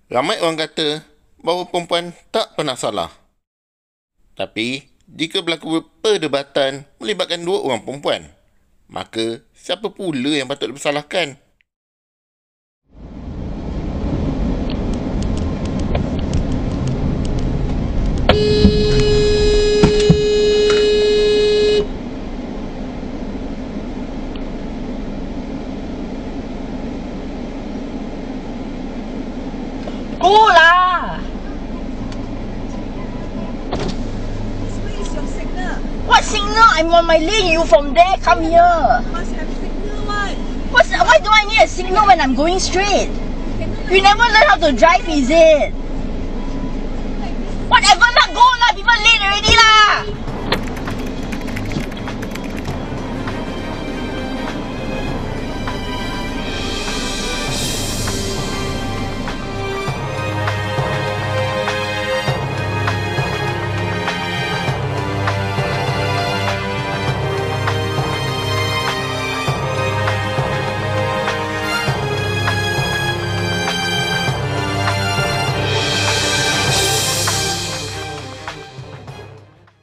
Ramai orang kata bahawa perempuan tak pernah salah. Tapi, jika berlaku perdebatan melibatkan dua orang perempuan, maka siapa pula yang patut dipersalahkan? Go lah! Where is your signal? What signal? I'm on my lane. You from there, come here. Must have signal one. Why do I need a signal when I'm going straight? You never learn how to drive, is it? Whatever lah, go lah. People late already lah.